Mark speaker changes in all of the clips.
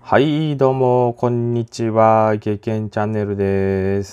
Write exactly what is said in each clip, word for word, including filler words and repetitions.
Speaker 1: はい、どうも、こんにちは。経験チャンネルです。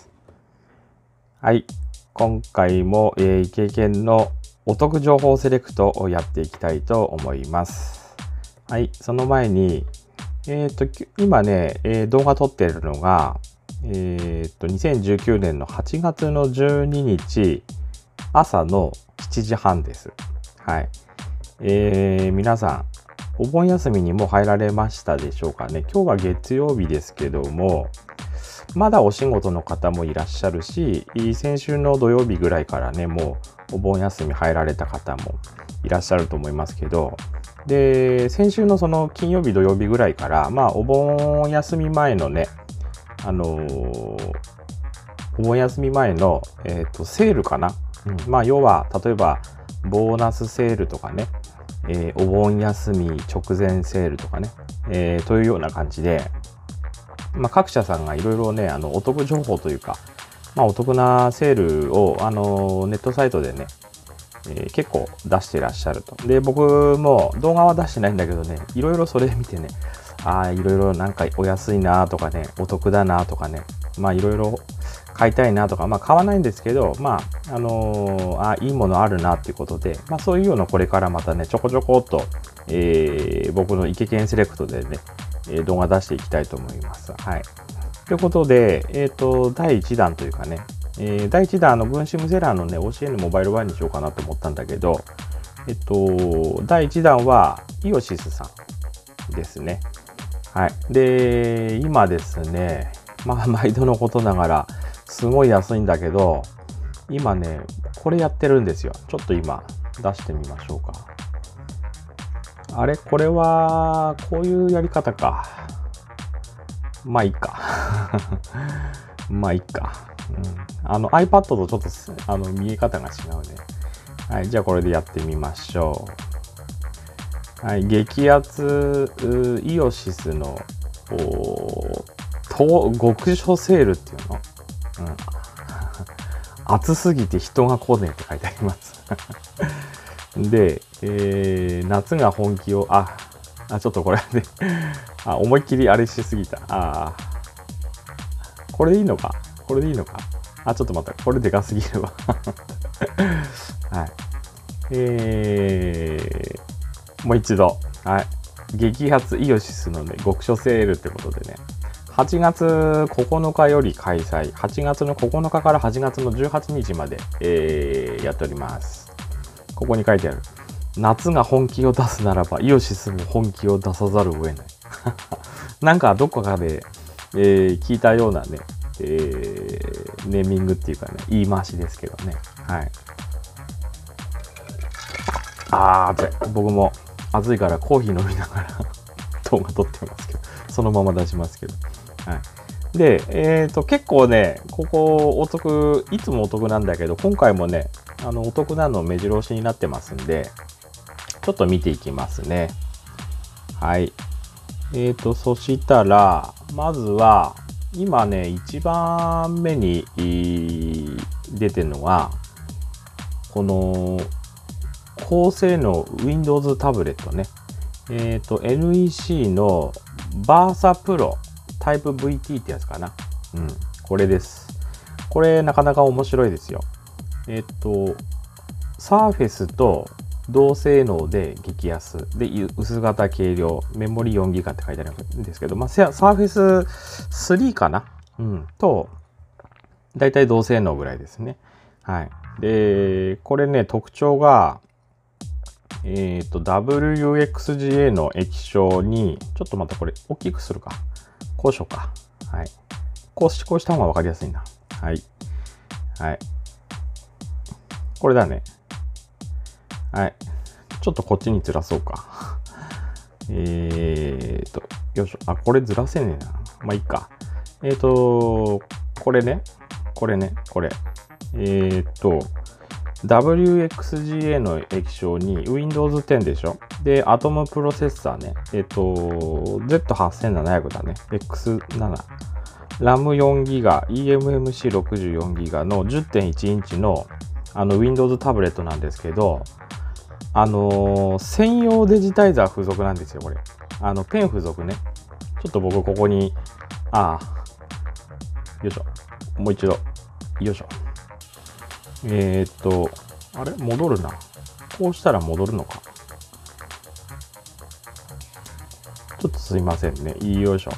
Speaker 1: はい、今回も、えー、経験のお得情報セレクトをやっていきたいと思います。はい、その前に、えっと、今ね、えー、動画撮っているのが、えっと、にせんじゅうきゅうねんのはちがつのじゅうににち、朝のしちじはんです。はい。えー、皆さん、お盆休みにも入られましたでしょうかね。今日は月曜日ですけども、まだお仕事の方もいらっしゃるし、先週の土曜日ぐらいからね、もうお盆休み入られた方もいらっしゃると思いますけど、で、先週のその金曜日土曜日ぐらいから、まあお盆休み前のね、あのー、お盆休み前の、えーと、セールかな、うん、まあ要は例えばボーナスセールとかね、えー、お盆休み直前セールとかね、えー、というような感じで、まあ、各社さんがいろいろね、あのお得情報というか、まあ、お得なセールをあのネットサイトでね、えー、結構出してらっしゃると。で、僕も動画は出してないんだけどね、いろいろそれ見てね、ああ、いろいろなんかお安いなとかね、お得だなとかね、まあいろいろ買いたいなとか、まあ買わないんですけど、まあ、あのー、あいいものあるなっていうことで、まあそういうようなこれからまたね、ちょこちょこっと、えー、僕のイケケンセレクトでね、動画出していきたいと思います。はい。ということで、えっと、だいいちだんというかね、えー、だいいちだんの分子無セラーのね、オーシーエヌ モバイルワンにしようかなと思ったんだけど、えっと、だいいちだんはイオシスさんですね。はい。で、今ですね、まあ、毎度のことながら、すごい安いんだけど、今ね、これやってるんですよ。ちょっと今、出してみましょうか。あれこれは、こういうやり方か。まあいいか。まあいいか。うん、あの iPad とちょっとあの見え方が違うね。はい、じゃあこれでやってみましょう。はい、激アツイオシスの極暑セールっていうの、うん、暑すぎて人が来ねえって書いてありますで、えー、夏が本気をああちょっとこれであ思いっきりあれしすぎた。あこれでいいのかこれでいいのかあちょっと待ったこれでかすぎるわはいえー、もう一度はい激アツイオシスのね極暑セールってことでねはちがつここのかより開催はちがつのここのかからはちがつのじゅうはちにちまで、えー、やっております。ここに書いてある夏が本気を出すならばイオシスも本気を出さざるを得ないなんかどこかで、えー、聞いたようなね、えー、ネーミングっていうかね言い回しですけどね。はいあー暑い僕も暑いからコーヒー飲みながら動画撮ってますけどそのまま出しますけど、はい、で、えーと結構ねここお得いつもお得なんだけど今回もねあのお得なの目白押しになってますんでちょっと見ていきますね。はいえーとそしたらまずは今ねいちばんめに出てるのがこの高性能 Windows タブレットね。えっ、ー、と エヌイーシー の Versa Pro タイプ ブイティー ってやつかな。うん、これです。これなかなか面白いですよ。えっ、ー、と Surface と同性能で激安で薄型軽量メモリ よんギガ って書いてあるんですけど、まあ Surface スリーかな。うん、とだいたい同性能ぐらいですね。はい。でこれね特徴がえっと ダブリューエックスジーエー の液晶にちょっとまたこれ大きくするかこうしようか。はいこうしこうした方が分かりやすいな。はいはいこれだね。はいちょっとこっちにずらそうかえっとよいしょあこれずらせねえな。まあいいか。えっとこれねこれねこれえっとダブリューエックスジーエー の液晶に ウィンドウズテン でしょ。で、アトムプロセッサーね。えっと、ゼットはちせんななひゃく だね。エックスセブン。ラムよんギガ、イーエムエムシーろくじゅうよんギガ の じゅってんいちインチのあの Windows タブレットなんですけど、あのー、専用デジタイザー付属なんですよ、これ。あの、ペン付属ね。 ちょっと僕ここに、ああ、よいしょ。もう一度、よいしょ。えー、っと、あれ戻るな。こうしたら戻るのか。ちょっとすいませんね。よいしょ。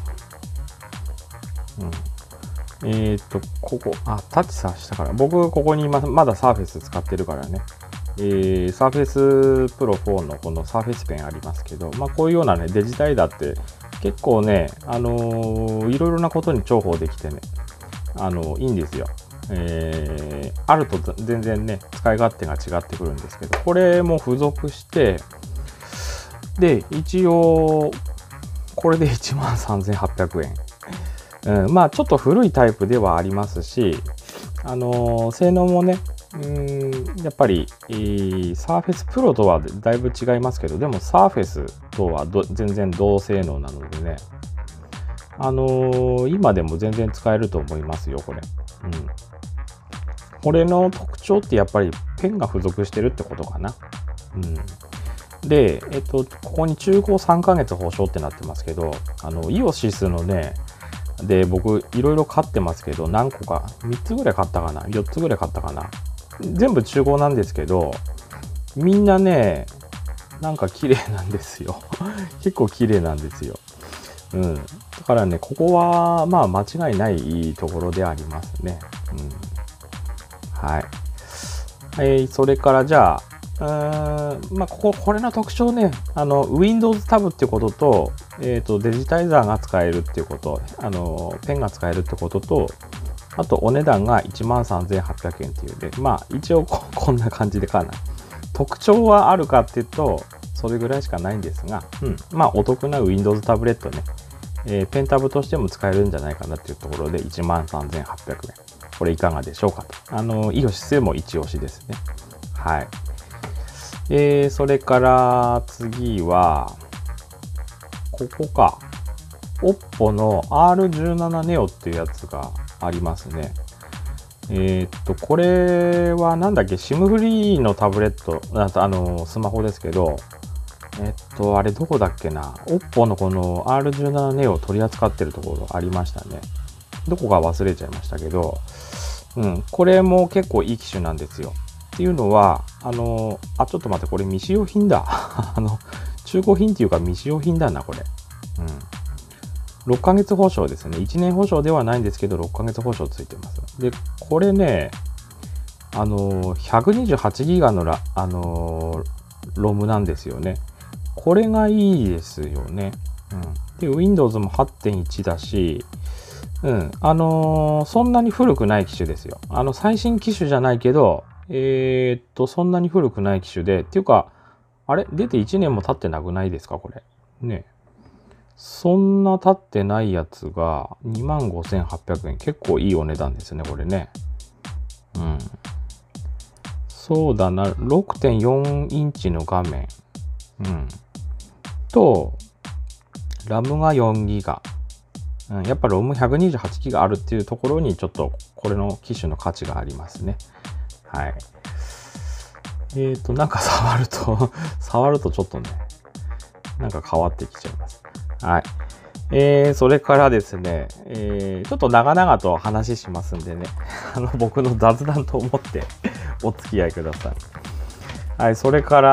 Speaker 1: うん。えー、っと、ここ、あ、タッチさしたから。僕、ここにままだサーフェス使ってるからね。えー、サーフェスプロフォーのこのサーフェスペンありますけど、まあこういうようなね、デジタルだって結構ね、あのー、いろいろなことに重宝できてね、あのー、いいんですよ。えー、あると全然ね、使い勝手が違ってくるんですけど、これも付属して、で、一応、これでいちまんさんぜんはっぴゃくえん。うん、まあちょっと古いタイプではありますし、あのー、性能もね、うーんやっぱり、えー、サーフェスプロとはだいぶ違いますけど、でもサーフェスとはど全然同性能なのでね、あのー、今でも全然使えると思いますよ、これ。うん。これの特徴ってやっぱりペンが付属してるってことかな。うん。で、えっと、ここに中古さんかげつ保証ってなってますけど、あの、イオシスのね、で、僕、いろいろ買ってますけど、何個か、みっつぐらい買ったかな ?よっつぐらい買ったかな。全部中古なんですけど、みんなね、なんか綺麗なんですよ。結構綺麗なんですよ。うん。だからね、ここは、まあ、間違いないところでありますね。うん。はい。はい、それからじゃあ、うーんまあ、ここ、これの特徴ね、あの、Windows タブっていうことと、えっと、デジタイザーが使えるっていうこと、あの、ペンが使えるってことと、あと、お値段が いちまんさんぜんはっぴゃくえんっていうで、まあ、一応こ、こんな感じでかな。特徴はあるかっていうと、それぐらいしかないんですが、うん、まあ、お得な Windows タブレットね、えー、ペンタブとしても使えるんじゃないかなっていうところで、いちまんさんぜんはっぴゃくえん。これいかがでしょうかと。あの、イオシスでも一押しですね。はい。えー、それから次は、ここか。Oppo の アールじゅうなな Neo っていうやつがありますね。えー、っと、これはなんだっけ、SIM フリーのタブレット、あの、スマホですけど、えっと、あれどこだっけな。Oppo のこの アールじゅうなな Neo を取り扱ってるところありましたね。どこか忘れちゃいましたけど、うん、これも結構いい機種なんですよ。っていうのは、あの、あ、ちょっと待って、これ未使用品だ。あの、中古品っていうか未使用品だな、これ。うん。ろっかげつ保証ですね。いちねん保証ではないんですけど、ろっかげつ保証ついてます。で、これね、あの、ひゃくにじゅうはちギガのラ、あの、ロムなんですよね。これがいいですよね。うん。で、Windows も はってんいち だし、うん。あのー、そんなに古くない機種ですよ。あの、最新機種じゃないけど、えー、っと、そんなに古くない機種で、っていうか、あれ出ていちねんも経ってなくないですかこれ。ね。そんな経ってないやつが にまんごせんはっぴゃくえん。結構いいお値段ですね、これね。うん。そうだな、ろくてんよん インチの画面。うん。と、ラムがよんギガ。うん、やっぱロムひゃくにじゅうはちギガあるっていうところにちょっとこれの機種の価値がありますね。はい。えっと、なんか触ると触るとちょっとね、なんか変わってきちゃいます。はい。えー、それからですね、えー、ちょっと長々と話しますんでね、あの、僕の雑談と思ってお付き合いください。はい、それから、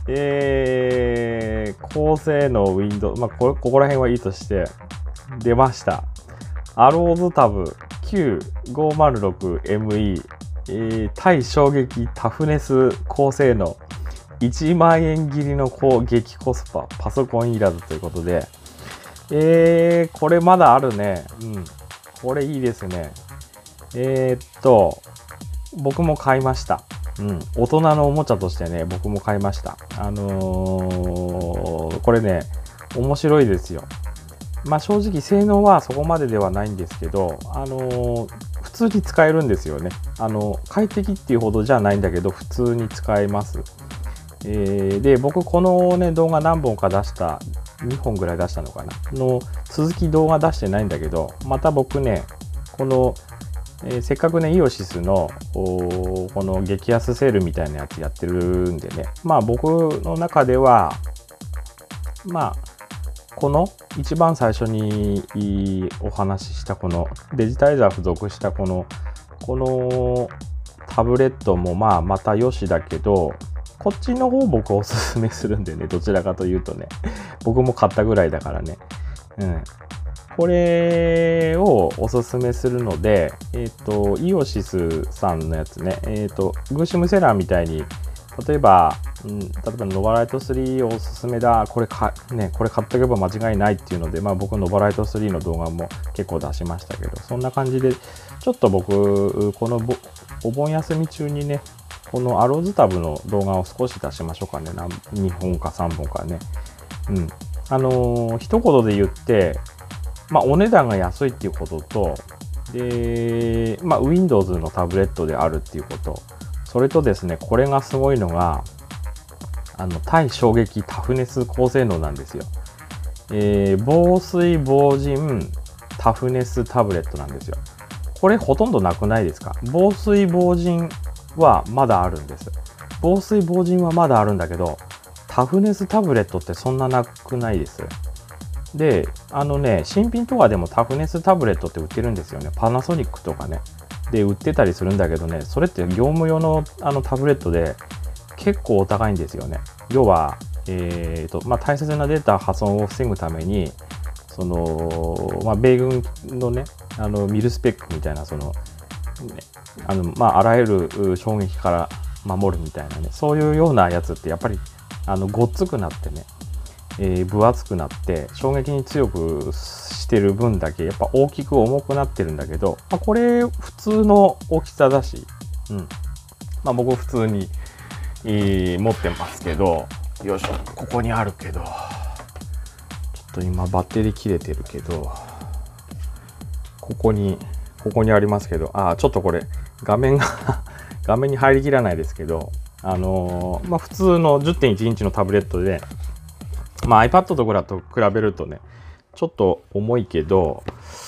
Speaker 1: えー、高性能 Windows、まあこ、ここら辺はいいとして、出ました。アローズタブ きゅうごまるろくエムイー、えー、対衝撃タフネス高性能いちまんえん切りの高激コスパパソコンいらずということで、えー、これまだあるね。うん。これいいですね。えー、っと、僕も買いました。うん。大人のおもちゃとしてね、僕も買いました。あのー、これね、面白いですよ。まあ正直性能はそこまでではないんですけど、あのー、普通に使えるんですよね。あの、快適っていうほどじゃないんだけど、普通に使えます。えー、で、僕このね、動画何本か出した、にほんぐらい出したのかなの続き動画出してないんだけど、また僕ね、この、えー、せっかくね、イオシスのこの激安セールみたいなやつやってるんでね、まあ僕の中では、まあ、 この一番最初にお話ししたこのデジタイザー付属したこのこのタブレットもまあまた良しだけど、こっちの方僕おすすめするんでね、どちらかというとね、僕も買ったぐらいだからね、うん、これをおすすめするので、えっとイオシスさんのやつね、えっとグーシムセラーみたいに例えば、うん、例えばノバライトスリーおすすめだ、これか、ね、これ買っておけば間違いないっていうので、まあ僕ノバライトスリーの動画も結構出しましたけど、そんな感じで、ちょっと僕、このお盆休み中にね、このアローズタブの動画を少し出しましょうかね。にほんかさんぼんかね。うん。あのー、一言で言って、まあお値段が安いっていうことと、で、まあ Windows のタブレットであるっていうこと、それとですね、これがすごいのが、あの対衝撃タフネス高性能なんですよ。えー、防水防塵タフネスタブレットなんですよ。これほとんどなくないですか？防水防塵はまだあるんです。防水防塵はまだあるんだけど、タフネスタブレットってそんななくないです。で、あのね、新品とかでもタフネスタブレットって売ってるんですよね。パナソニックとかね。で、売ってたりするんだけどね、それって業務用のあのタブレットで結構お高いんですよね。要は、えーとまあ、大切なデータ破損を防ぐために、その、まあ、米軍のね、あのミルスペックみたいな、その、ね、あのまあ、あらゆる衝撃から守るみたいなね、そういうようなやつってやっぱりあのごっつくなってね、えー、分厚くなって衝撃に強くしてる分だけやっぱ大きく重くなってるんだけど、まあ、これ普通の大きさだし、うんまあ、僕普通に、えー、持ってますけど、よいしょ、ここにあるけど、ちょっと今バッテリー切れてるけど、ここにここにありますけど、あ、ちょっとこれ画面が画面に入りきらないですけど、あのー、まあ普通の じゅってんいち インチのタブレットで、まあ iPad とかと比べるとね、ちょっと重いけど、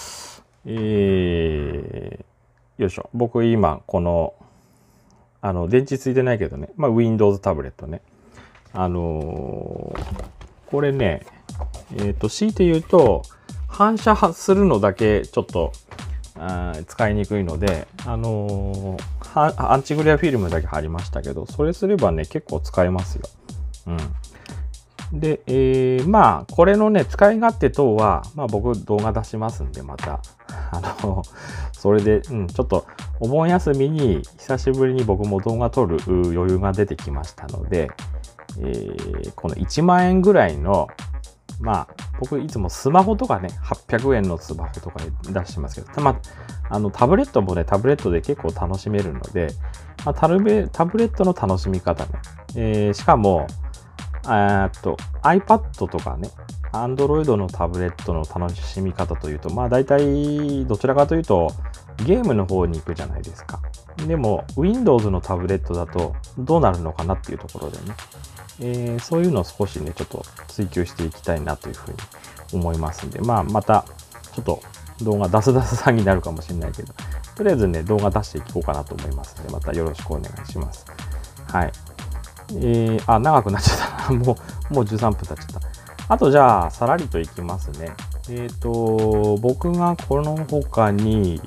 Speaker 1: えー、よいしょ、僕今このあの電池ついてないけどね、まあ Windows タブレットね、あのー、これね、えっと強いて言うと反射するのだけちょっとあ使いにくいので、あのー、アンチグレアフィルムだけ貼りましたけど、それすればね結構使えますよ。うん、で、えー、まあこれのね使い勝手等は、まあ、僕動画出しますんで、またあのそれで、うん、ちょっとお盆休みに久しぶりに僕も動画撮る余裕が出てきましたので、えー、このいちまんえんぐらいの、まあ僕いつもスマホとかねはっぴゃくえんのスマホとかで出してますけど、まあ、あのタブレットもねタブレットで結構楽しめるので、まあ、タブレタブレットの楽しみ方ね、えー、しかもあーっと iPad とかね Android のタブレットの楽しみ方というと、まあ大体どちらかというとゲームの方に行くじゃないですか。でも Windows のタブレットだとどうなるのかなっていうところでね、えー、そういうのを少しねちょっと追求していきたいなというふうに思いますんで、まあまたちょっと動画出す出すさんになるかもしれないけど、とりあえずね動画出していこうかなと思いますので、またよろしくお願いします。はい。えー、あ、長くなっちゃった。もう、もうじゅうさんぷん経っちゃった。あとじゃあ、さらりといきますね。えっと、僕がこの他に、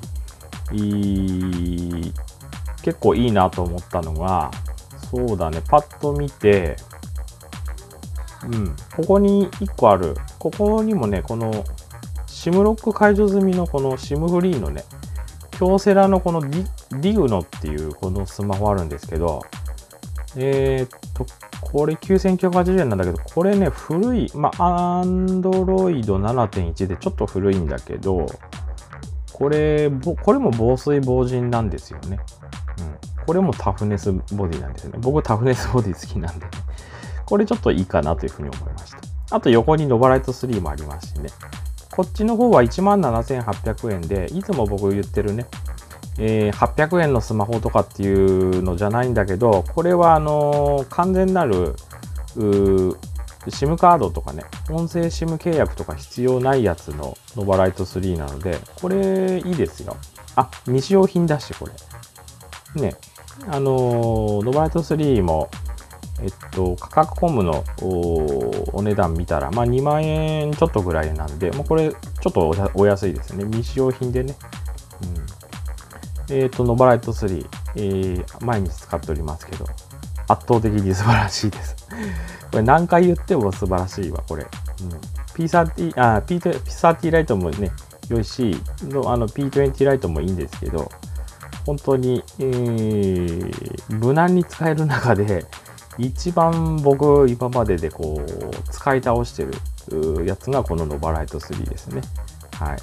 Speaker 1: 結構いいなと思ったのが、そうだね、パッと見て、うん、ここにいっこある。ここにもね、この SIM ロック解除済みのこの SIM フリーのね、京セラのこのディ、ディグノっていうこのスマホあるんですけど、えー、っと、これきゅうせんきゅうひゃくはちじゅうえんなんだけど、これね、古い、まあ、Android ななてんいち でちょっと古いんだけど、これ、これも防水防塵なんですよね。うん。これもタフネスボディなんですよね。僕タフネスボディ好きなんで、ね、これちょっといいかなというふうに思いました。あと横にノバライトスリーもありますしね。こっちの方はいちまんななせんはっぴゃくえんで、いつも僕言ってるね、えー、はっぴゃくえんのスマホとかっていうのじゃないんだけど、これはあのー、完全なる SIM カードとかね、音声 SIM 契約とか必要ないやつのノバライトスリーなので、これいいですよ。あ、未使用品だし、これ。ね、あのー、ノバライトスリーも、 えっと、価格コムの お, お値段見たら、まあ、にまんえんちょっとぐらいなんで、まあ、これちょっと お, お安いですね。未使用品でね。うん、えっと、ノバライトスリー、えー、毎日使っておりますけど、圧倒的に素晴らしいです。これ何回言っても素晴らしいわ、これ。うん、ピーサーティー、あ、ピーサーティー ライトもね、良いし、のあの ピートゥエンティー ライトもいいんですけど、本当に、えー、無難に使える中で、一番僕今まででこう使い倒してるやつがこのノバライトスリーですね。はい。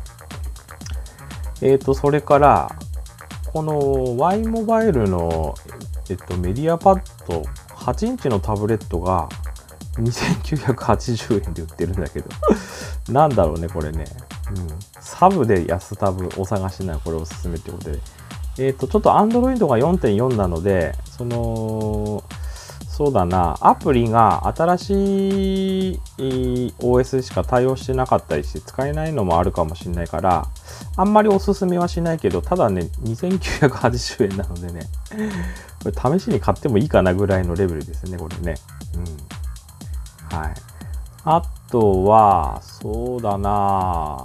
Speaker 1: えっと、それから、この Y モバイルの、えっと、メディアパッドはちインチのタブレットがにせんきゅうひゃくはちじゅうえんで売ってるんだけど、なんだろうね、これね。うん、サブで安タブお探しならこれおすすめってことで。えっと、ちょっと Android が よんてんよん なので、その、そうだな、アプリが新しい オーエス しか対応してなかったりして使えないのもあるかもしれないから、あんまりおすすめはしないけど、ただね、にせんきゅうひゃくはちじゅうえんなのでね、これ試しに買ってもいいかなぐらいのレベルですね、これね。うん。はい。あとは、そうだな、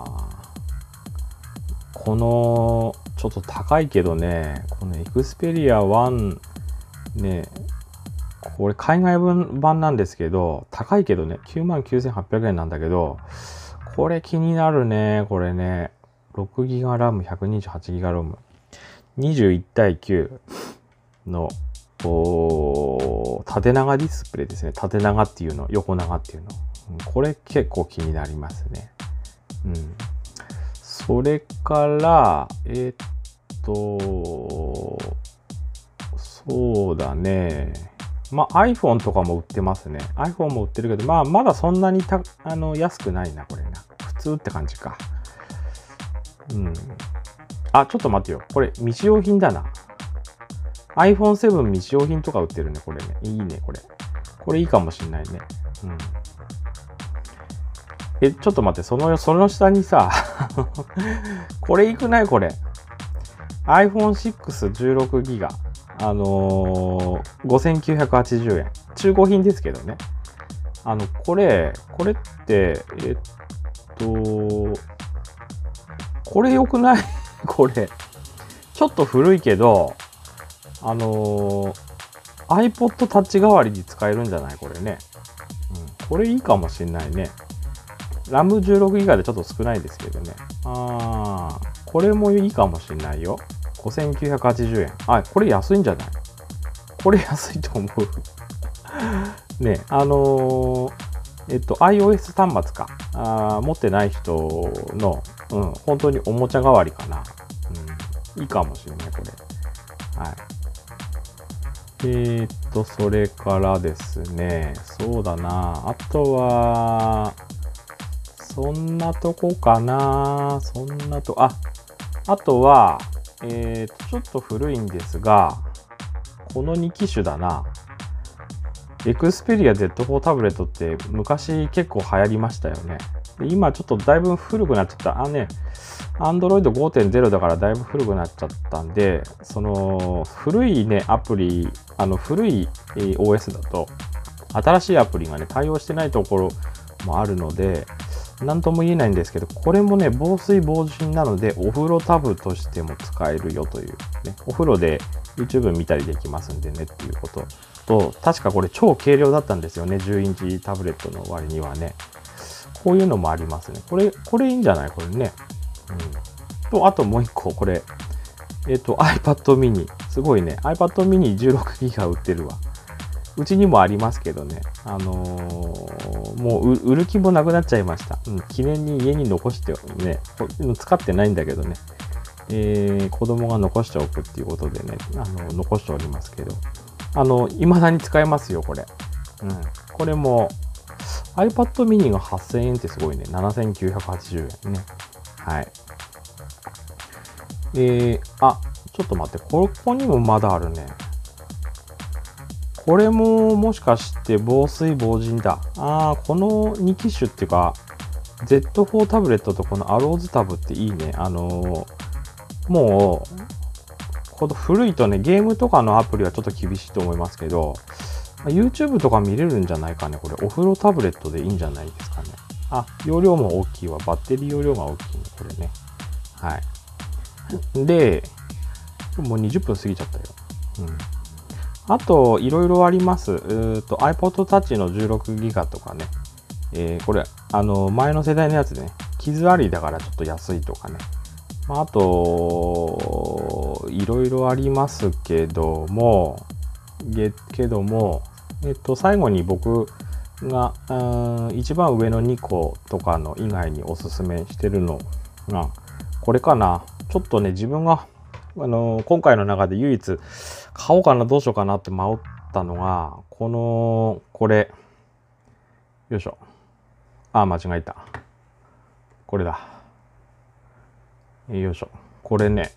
Speaker 1: この、ちょっと高いけどね、この Xperia ワンね、これ海外版なんですけど、高いけどね、きゅうまんきゅうせんはっぴゃくえんなんだけど、これ気になるね、これね。ろくギガラム、ひゃくにじゅうはちギガロム。にじゅういちたいきゅうの、縦長ディスプレイですね。縦長っていうの、横長っていうの。これ結構気になりますね。うん。それから、えー、っと、そうだね。まあ、iPhone とかも売ってますね。iPhone も売ってるけど、まあ、まだそんなにたあの安くないな、これな。普通って感じか。うん。あ、ちょっと待ってよ。これ、未使用品だな。アイフォンセブン 未使用品とか売ってるね、これね。いいね、これ。これいいかもしんないね。うん。え、ちょっと待って、その、その下にさ、これいくないこれ。アイフォンシックスじゅうろくギガ。あのー、ごせんきゅうひゃくはちじゅうえん。中古品ですけどね。あの、これ、これって、えっと、これ良くないこれ。ちょっと古いけど、あのー、iPod Touch 代わりに使えるんじゃないこれね。うん。これいいかもしんないね。ラムじゅうろくギガ でちょっと少ないですけどね。あー、これもいいかもしんないよ。ごせんきゅうひゃくはちじゅうえん。あ、これ安いんじゃない？これ安いと思う。ね、あのー、えっと、iOS 端末か。あ持ってない人の、うん、本当におもちゃ代わりかな。うん、いいかもしれない、これ。はい。えー、っと、それからですね、そうだな。あとは、そんなとこかな。そんなと、あ、あとは、えー、とちょっと古いんですが、このに機種だな。Xperia ゼットフォー タブレットって昔結構流行りましたよね。で今ちょっとだいぶ古くなっちゃった。あね、Android ごてんゼロ だからだいぶ古くなっちゃったんで、その古いね、アプリ、あの古い オーエス だと、新しいアプリがね、対応してないところもあるので、なんとも言えないんですけど、これもね、防水防塵なので、お風呂タブとしても使えるよという、ね、お風呂で YouTube 見たりできますんでねっていうことと、確かこれ超軽量だったんですよね、じゅうインチタブレットの割にはね。こういうのもありますね。これ、これいいんじゃないこれね。うん。と、あともう一個、これ。えっと、iPad mini。すごいね。iPad mini じゅうろくギガ売ってるわ。うちにもありますけどね。あのー、もう売る気もなくなっちゃいました。うん、記念に家に残してね、使ってないんだけどね。えー、子供が残しておくっていうことでね、あの、残しておりますけど。あの、未だに使えますよ、これ。うん。これも、iPad mini がはっせんえんってすごいね。ななせんきゅうひゃくはちじゅうえんね。はい。えー、あ、ちょっと待って、ここにもまだあるね。これももしかして防水防塵だ。ああ、このに機種っていうか、ゼットフォー タブレットとこのアローズタブっていいね。あのー、もう、この古いとね、ゲームとかのアプリはちょっと厳しいと思いますけど、 YouTube とか見れるんじゃないかね。これお風呂タブレットでいいんじゃないですかね。あ、容量も大きいわ。バッテリー容量が大きいね。これね。はい。で、もうにじゅっぷん過ぎちゃったよ。うん。あと、いろいろあります。うーと iPod Touch の じゅうろくギガ とかね。えー、これ、あの、前の世代のやつね。傷ありだからちょっと安いとかね。まあ、あと、いろいろありますけども、げけども、えっと、最後に僕が、うん、一番上のにことかの以外におすすめしてるのが、これかな。ちょっとね、自分が、あの、今回の中で唯一、買おうかな、どうしようかなって迷ったのが、この、これ、よいしょ。あ、間違えた。これだ。よいしょ。これね、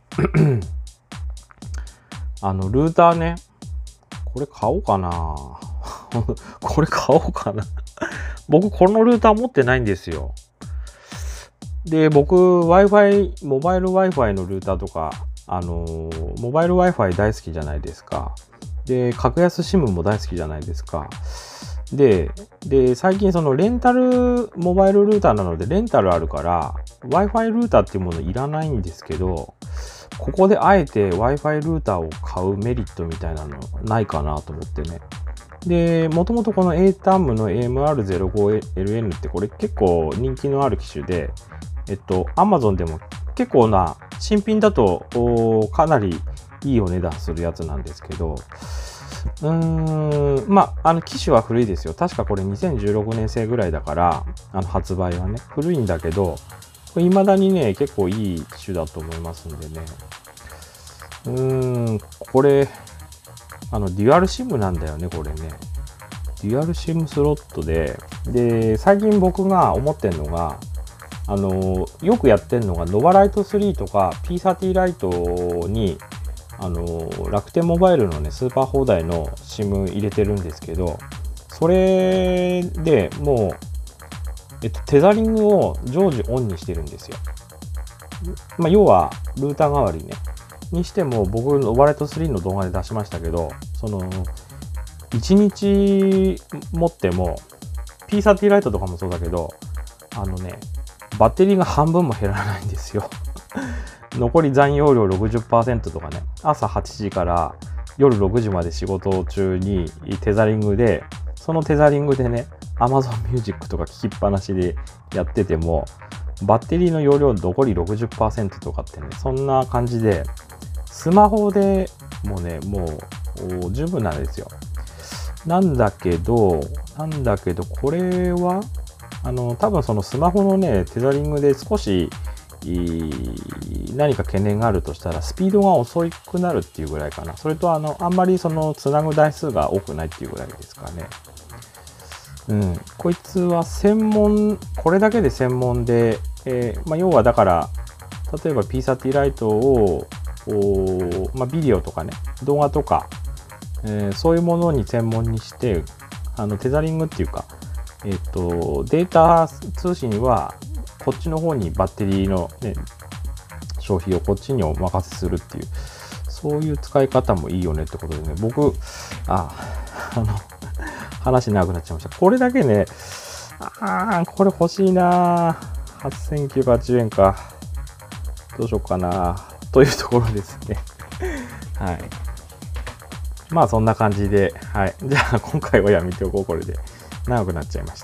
Speaker 1: あの、ルーターね、これ買おうかなこれ買おうかな僕、このルーター持ってないんですよ。で、僕、Wi-Fi、モバイル Wi-Fi のルーターとか、あのー、モバイル Wi-Fi 大好きじゃないですか。で、格安 SIM も大好きじゃないですか。で、で、最近そのレンタルモバイルルーターなのでレンタルあるから Wi-Fi ルーターっていうものいらないんですけど、ここであえて Wi-Fi ルーターを買うメリットみたいなのないかなと思ってね。で、もともとこの エーターム の エーエムアールゼロごエルエヌ ってこれ結構人気のある機種で、えっと、Amazon でも結構な新品だとかなりいいお値段するやつなんですけど、うーん、まあ、あの機種は古いですよ。確かこれにせんじゅうろくねん製ぐらいだから、あの発売はね、古いんだけど、未だにね、結構いい機種だと思いますんでね。うーん、これ、あの、デュアルシムなんだよね、これね。デュアルシムスロットで、で、最近僕が思ってんのが、あの、よくやってんのが、ノバライトスリーとか ピーサーティー ライトに、あの、楽天モバイルのね、スーパー放題の SIM 入れてるんですけど、それでもう、えっと、テザリングを常時オンにしてるんですよ。まあ、要は、ルーター代わりね。にしても、僕、ノバライトスリーの動画で出しましたけど、その、いちにち持っても、ピーサーティー ライトとかもそうだけど、あのね、バッテリーが半分も減らないんですよ。残り残容量 ろくじゅっパーセント とかね、朝はちじから夜ろくじまで仕事中にテザリングで、そのテザリングでね、Amazon Music とか聞きっぱなしでやってても、バッテリーの容量残り ろくじゅっパーセント とかってね、そんな感じで、スマホでもうね、もう十分なんですよ。なんだけど、なんだけど、これは、あの、多分そのスマホのね、テザリングで少し、何か懸念があるとしたら、スピードが遅くなるっていうぐらいかな。それと、あの、あんまりその、つなぐ台数が多くないっていうぐらいですかね。うん。こいつは専門、これだけで専門で、えー、まあ、要はだから、例えば ピーサーティー ライトを、まあ、ビデオとかね、動画とか、えー、そういうものに専門にして、あの、テザリングっていうか、えっと、データ通信は、こっちの方にバッテリーの、ね、消費をこっちにお任せするっていう、そういう使い方もいいよねってことでね、僕、あ、あの、話長くなっちゃいました。これだけね、あー、これ欲しいなはっせんきゅうひゃくはちじゅうえんか。どうしようかなというところですね。はい。まあそんな感じで、はい。じゃあ今回はやめておこう、これで。長くなっちゃいました。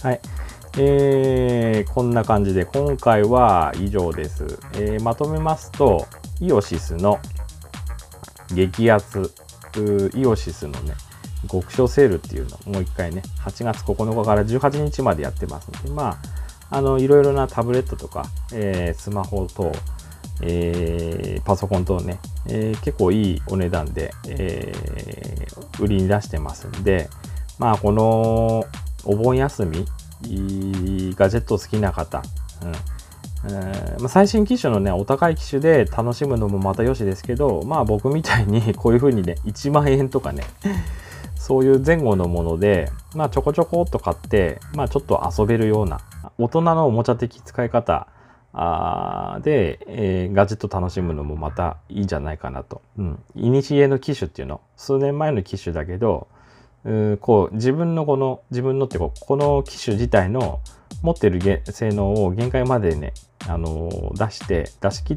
Speaker 1: はい。えー、こんな感じで今回は以上です。えー、まとめますと、イオシスの激アツ、イオシスのね、極小セールっていうのをもう一回ね、はちがつここのかからじゅうはちにちまでやってますので、まあ、あの、いろいろなタブレットとか、えー、スマホ等、えー、パソコン等ね、えー、結構いいお値段で、えー、売りに出してますんで、まあ、このお盆休み、ガジェット好きな方、うんえーまあ、最新機種のね、お高い機種で楽しむのもまたよしですけど、まあ僕みたいにこういう風にね、いちまんえんとかね、そういう前後のもので、まあちょこちょこっと買って、まあちょっと遊べるような、大人のおもちゃ的使い方あで、えー、ガジェット楽しむのもまたいいんじゃないかなと。うん。いにしえの機種っていうの、数年前の機種だけど、うこう自分のこの、自分のってこう、この機種自体の持ってる性能を限界までね、あのー、出して、出し切って、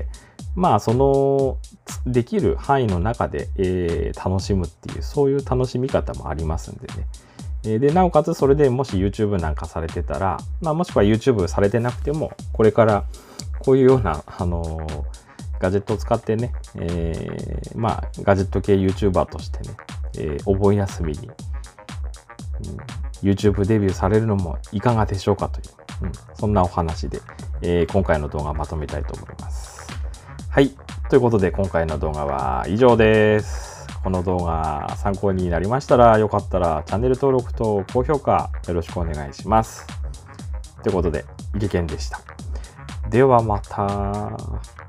Speaker 1: まあそのできる範囲の中で、えー、楽しむっていう、そういう楽しみ方もありますんでね。で、なおかつそれでもし YouTube なんかされてたら、まあ、もしくは YouTube されてなくても、これからこういうような、あのー、ガジェットを使ってね、えー、まあ、ガジェット系 YouTuber としてね、えー、お盆休みに、うん、YouTube デビューされるのもいかがでしょうかという、うん、そんなお話で、えー、今回の動画をまとめたいと思います。はい。ということで、今回の動画は以上です。この動画参考になりましたら、よかったらチャンネル登録と高評価よろしくお願いします。ということで、いけけんでした。ではまた。